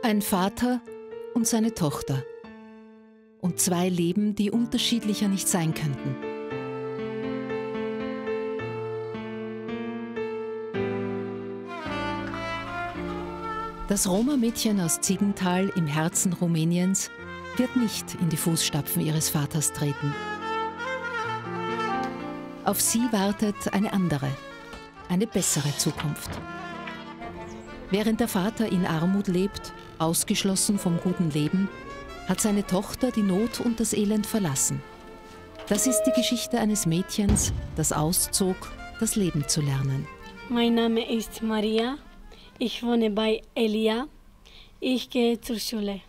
Ein Vater und seine Tochter. Und zwei Leben, die unterschiedlicher nicht sein könnten. Das Roma-Mädchen aus Ziegenthal im Herzen Rumäniens wird nicht in die Fußstapfen ihres Vaters treten. Auf sie wartet eine andere, eine bessere Zukunft. Während der Vater in Armut lebt, ausgeschlossen vom guten Leben, hat seine Tochter die Not und das Elend verlassen. Das ist die Geschichte eines Mädchens, das auszog, das Leben zu lernen. Mein Name ist Maria. Ich wohne bei Elia. Ich gehe zur Schule.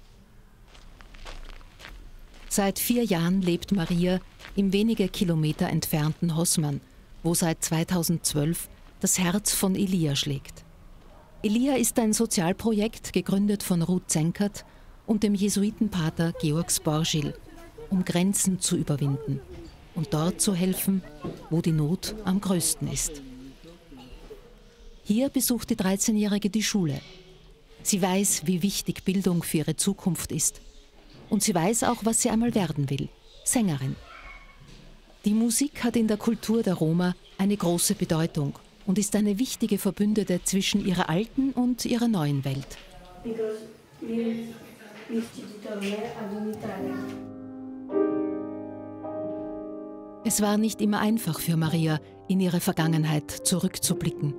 Seit 4 Jahren lebt Maria im wenige Kilometer entfernten Hosman, wo seit 2012 das Herz von Elia schlägt. Elia ist ein Sozialprojekt, gegründet von Ruth Zenkert und dem Jesuitenpater Georg Sporgil, um Grenzen zu überwinden und dort zu helfen, wo die Not am größten ist. Hier besucht die 13-Jährige die Schule. Sie weiß, wie wichtig Bildung für ihre Zukunft ist. Und sie weiß auch, was sie einmal werden will: Sängerin. Die Musik hat in der Kultur der Roma eine große Bedeutung und ist eine wichtige Verbündete zwischen ihrer alten und ihrer neuen Welt. Es war nicht immer einfach für Maria, in ihre Vergangenheit zurückzublicken.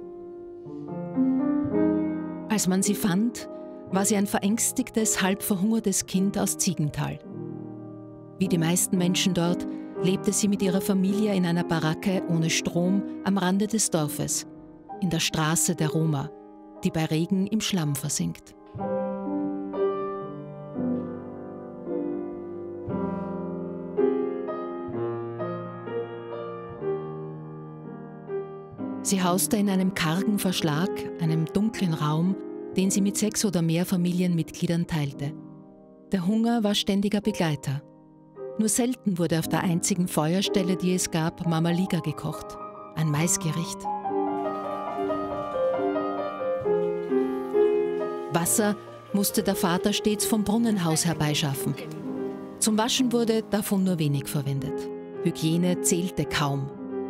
Als man sie fand, war sie ein verängstigtes, halb verhungertes Kind aus Ziegenthal. Wie die meisten Menschen dort lebte sie mit ihrer Familie in einer Baracke ohne Strom am Rande des Dorfes, in der Straße der Roma, die bei Regen im Schlamm versinkt. Sie hauste in einem kargen Verschlag, einem dunklen Raum, den sie mit 6 oder mehr Familienmitgliedern teilte. Der Hunger war ständiger Begleiter. Nur selten wurde auf der einzigen Feuerstelle, die es gab, Mamaliga gekocht, ein Maisgericht. Wasser musste der Vater stets vom Brunnenhaus herbeischaffen. Zum Waschen wurde davon nur wenig verwendet. Hygiene zählte kaum.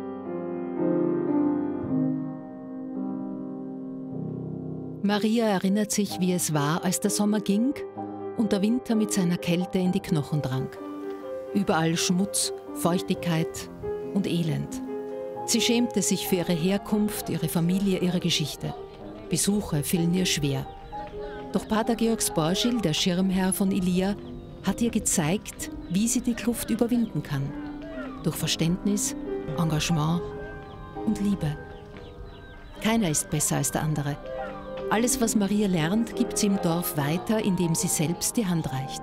Maria erinnert sich, wie es war, als der Sommer ging und der Winter mit seiner Kälte in die Knochen drang. Überall Schmutz, Feuchtigkeit und Elend. Sie schämte sich für ihre Herkunft, ihre Familie, ihre Geschichte. Besuche fielen ihr schwer. Doch Pater Georg Sporgil, der Schirmherr von Elia, hat ihr gezeigt, wie sie die Kluft überwinden kann. Durch Verständnis, Engagement und Liebe. Keiner ist besser als der andere. Alles, was Maria lernt, gibt sie im Dorf weiter, indem sie selbst die Hand reicht.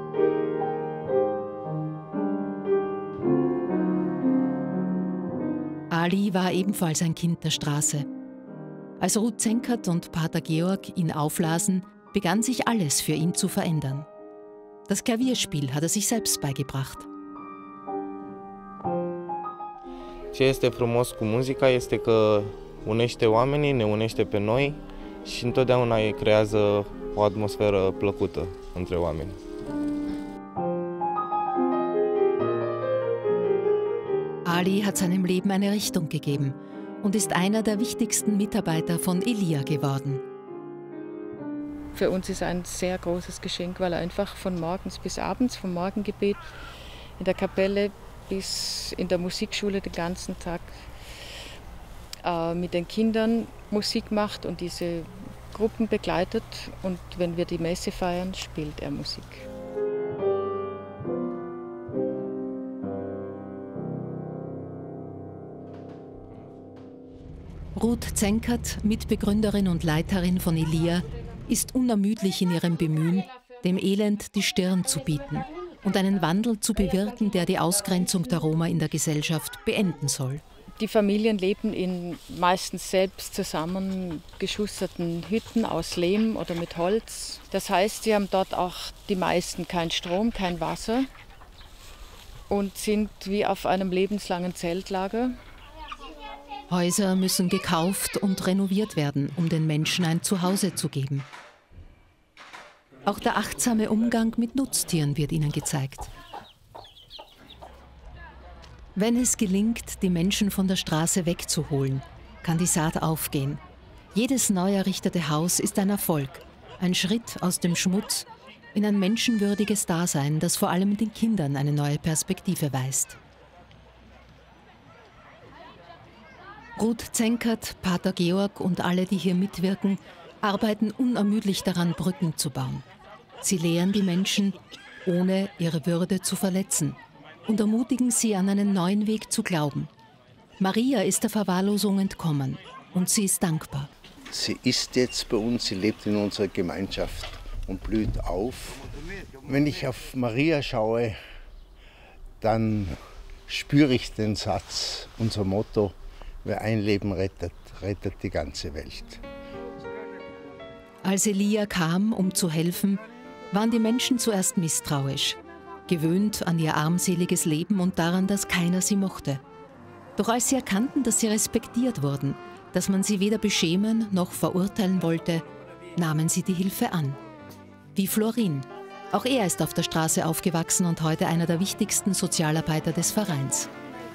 Ali war ebenfalls ein Kind der Straße. Als Ruth Zenkert und Pater Georg ihn auflasen, begann sich alles für ihn zu verändern. Das Klavierspiel hat er sich selbst beigebracht. Ce este frumos cu muzica este că unește oamenii, ne unește pe noi și întotdeauna creează o atmosferă plăcută între oameni. Ali hat seinem Leben eine Richtung gegeben und ist einer der wichtigsten Mitarbeiter von Elia geworden. Für uns ist ein sehr großes Geschenk, weil er einfach von morgens bis abends, vom Morgengebet in der Kapelle bis in der Musikschule den ganzen Tag mit den Kindern Musik macht und diese Gruppen begleitet. Und wenn wir die Messe feiern, spielt er Musik. Ruth Zenkert, Mitbegründerin und Leiterin von Elia, ist unermüdlich in ihrem Bemühen, dem Elend die Stirn zu bieten und einen Wandel zu bewirken, der die Ausgrenzung der Roma in der Gesellschaft beenden soll. Die Familien leben in meistens selbst zusammengeschusterten Hütten aus Lehm oder mit Holz. Das heißt, sie haben dort auch die meisten keinen Strom, kein Wasser und sind wie auf einem lebenslangen Zeltlager. Häuser müssen gekauft und renoviert werden, um den Menschen ein Zuhause zu geben. Auch der achtsame Umgang mit Nutztieren wird ihnen gezeigt. Wenn es gelingt, die Menschen von der Straße wegzuholen, kann die Saat aufgehen. Jedes neu errichtete Haus ist ein Erfolg, ein Schritt aus dem Schmutz in ein menschenwürdiges Dasein, das vor allem den Kindern eine neue Perspektive weist. Ruth Zenkert, Pater Georg und alle, die hier mitwirken, arbeiten unermüdlich daran, Brücken zu bauen. Sie lehren die Menschen, ohne ihre Würde zu verletzen, und ermutigen sie, an einen neuen Weg zu glauben. Maria ist der Verwahrlosung entkommen und sie ist dankbar. Sie ist jetzt bei uns, sie lebt in unserer Gemeinschaft und blüht auf. Wenn ich auf Maria schaue, dann spüre ich den Satz, unser Motto: Wer ein Leben rettet, rettet die ganze Welt. Als Elia kam, um zu helfen, waren die Menschen zuerst misstrauisch, gewöhnt an ihr armseliges Leben und daran, dass keiner sie mochte. Doch als sie erkannten, dass sie respektiert wurden, dass man sie weder beschämen noch verurteilen wollte, nahmen sie die Hilfe an. Wie Florin. Auch er ist auf der Straße aufgewachsen und heute einer der wichtigsten Sozialarbeiter des Vereins.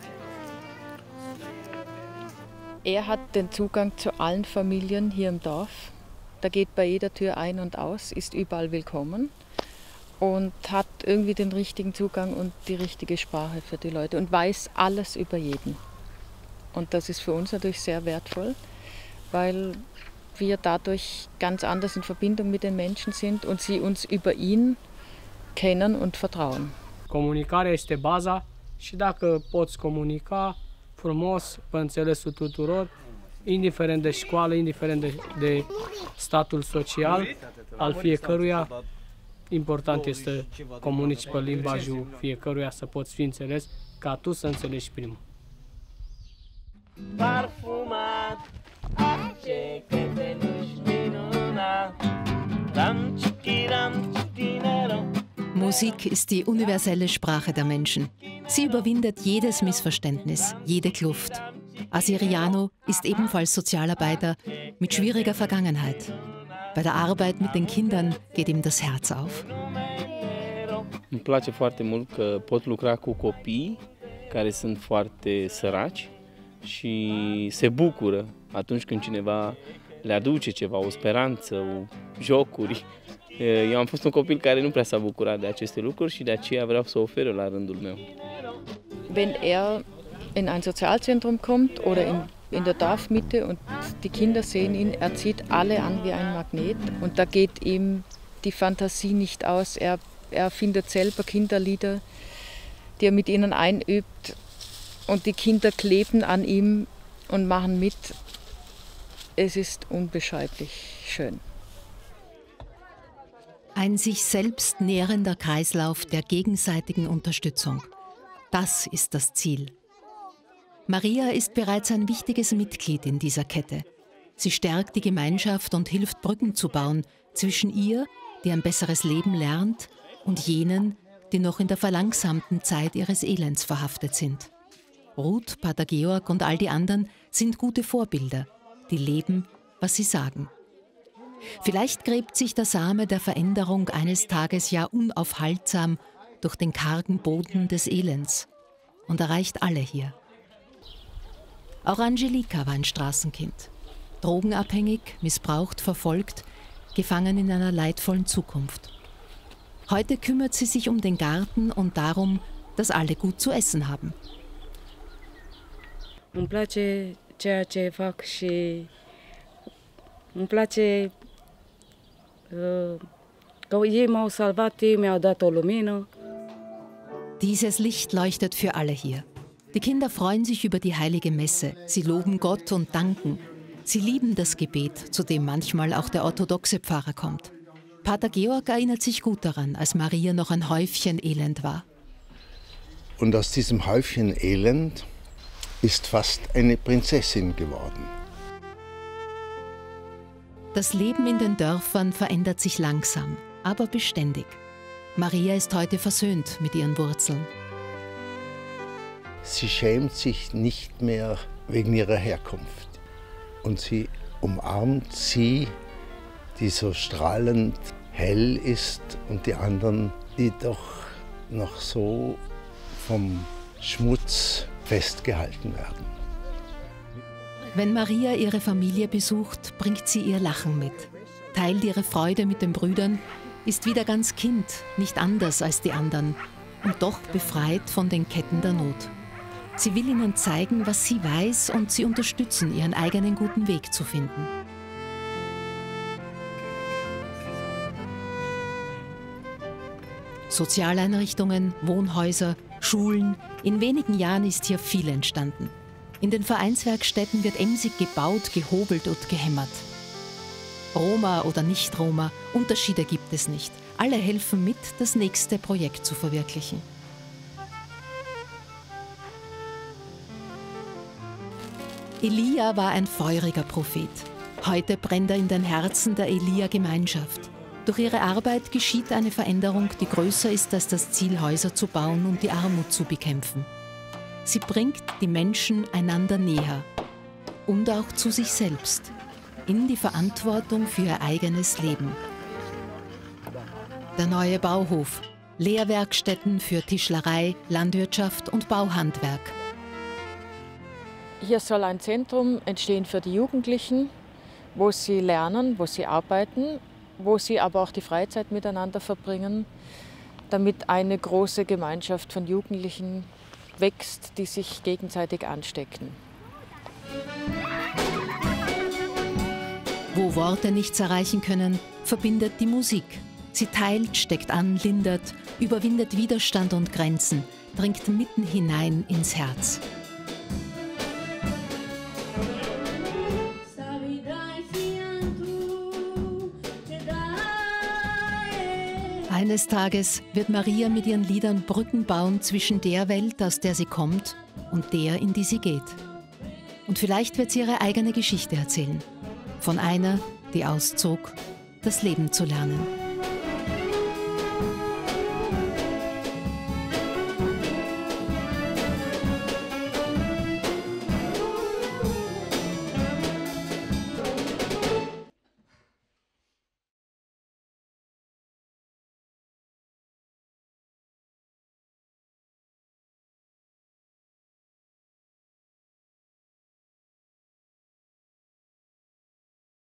Er hat den Zugang zu allen Familien hier im Dorf. Da geht bei jeder Tür ein und aus, ist überall willkommen und hat irgendwie den richtigen Zugang und die richtige Sprache für die Leute und weiß alles über jeden. Und das ist für uns natürlich sehr wertvoll, weil wir dadurch ganz anders in Verbindung mit den Menschen sind und sie uns über ihn kennen und vertrauen. Comunicarea este baza și dacă poți comunica frumos, pe înțelesul tuturor, indiferent de școală, indiferent de statul social al fiecăruia, important este să comunici pe limbajul fiecăruia, să poți fi înțeles, ca tu să înțelegi primul. Parfumat, ce câtenuși minunat, ram chiki dinero. Musik ist die universelle Sprache der Menschen. Sie überwindet jedes Missverständnis, jede Kluft. Asiriano ist ebenfalls Sozialarbeiter mit schwieriger Vergangenheit. Bei der Arbeit mit den Kindern geht ihm das Herz auf. Îmi place foarte mult că pot lucra cu copii care sunt foarte săraci și se bucură atunci când cineva le aduce ceva, o speranță, jocuri. Eu am fost un copil care nu prea s-a bucurat de aceste lucruri și de aceea vreau să ofer la rândul meu. Wenn er in ein Sozialzentrum kommt oder in der Dorfmitte und die Kinder sehen ihn, er zieht alle an wie ein Magnet und da geht ihm die Fantasie nicht aus. Er findet selber Kinderlieder, die er mit ihnen einübt und die Kinder kleben an ihm und machen mit. Es ist unbeschreiblich schön. Ein sich selbst nährender Kreislauf der gegenseitigen Unterstützung. Das ist das Ziel. Maria ist bereits ein wichtiges Mitglied in dieser Kette. Sie stärkt die Gemeinschaft und hilft, Brücken zu bauen zwischen ihr, die ein besseres Leben lernt, und jenen, die noch in der verlangsamten Zeit ihres Elends verhaftet sind. Ruth, Pater Georg und all die anderen sind gute Vorbilder, die leben, was sie sagen. Vielleicht gräbt sich der Same der Veränderung eines Tages ja unaufhaltsam durch den kargen Boden des Elends und erreicht alle hier. Auch Angelika war ein Straßenkind. Drogenabhängig, missbraucht, verfolgt, gefangen in einer leidvollen Zukunft. Heute kümmert sie sich um den Garten und darum, dass alle gut zu essen haben. Îmi place ceea ce fac și îmi place că ei m-au salvat, ei mi-au dat o lumină. Dieses Licht leuchtet für alle hier. Die Kinder freuen sich über die heilige Messe. Sie loben Gott und danken. Sie lieben das Gebet, zu dem manchmal auch der orthodoxe Pfarrer kommt. Pater Georg erinnert sich gut daran, als Maria noch ein Häufchen Elend war. Und aus diesem Häufchen Elend ist fast eine Prinzessin geworden. Das Leben in den Dörfern verändert sich langsam, aber beständig. Maria ist heute versöhnt mit ihren Wurzeln. Sie schämt sich nicht mehr wegen ihrer Herkunft. Und sie umarmt sie, die so strahlend hell ist und die anderen, die doch noch so vom Schmutz festgehalten werden. Wenn Maria ihre Familie besucht, bringt sie ihr Lachen mit, teilt ihre Freude mit den Brüdern, ist wieder ganz Kind, nicht anders als die anderen und doch befreit von den Ketten der Not. Sie will ihnen zeigen, was sie weiß und sie unterstützen, ihren eigenen guten Weg zu finden. Sozialeinrichtungen, Wohnhäuser, Schulen, in wenigen Jahren ist hier viel entstanden. In den Vereinswerkstätten wird emsig gebaut, gehobelt und gehämmert. Roma oder Nicht-Roma, Unterschiede gibt es nicht. Alle helfen mit, das nächste Projekt zu verwirklichen. Elia war ein feuriger Prophet. Heute brennt er in den Herzen der Elia-Gemeinschaft. Durch ihre Arbeit geschieht eine Veränderung, die größer ist als das Ziel, Häuser zu bauen und die Armut zu bekämpfen. Sie bringt die Menschen einander näher und auch zu sich selbst, in die Verantwortung für ihr eigenes Leben. Der neue Bauhof, Lehrwerkstätten für Tischlerei, Landwirtschaft und Bauhandwerk. Hier soll ein Zentrum entstehen für die Jugendlichen, wo sie lernen, wo sie arbeiten, wo sie aber auch die Freizeit miteinander verbringen, damit eine große Gemeinschaft von Jugendlichen wächst, die sich gegenseitig anstecken. Wo Worte nichts erreichen können, verbindet die Musik. Sie teilt, steckt an, lindert, überwindet Widerstand und Grenzen, dringt mitten hinein ins Herz. Eines Tages wird Maria mit ihren Liedern Brücken bauen zwischen der Welt, aus der sie kommt, und der, in die sie geht. Und vielleicht wird sie ihre eigene Geschichte erzählen. Von einer, die auszog, das Leben zu lernen.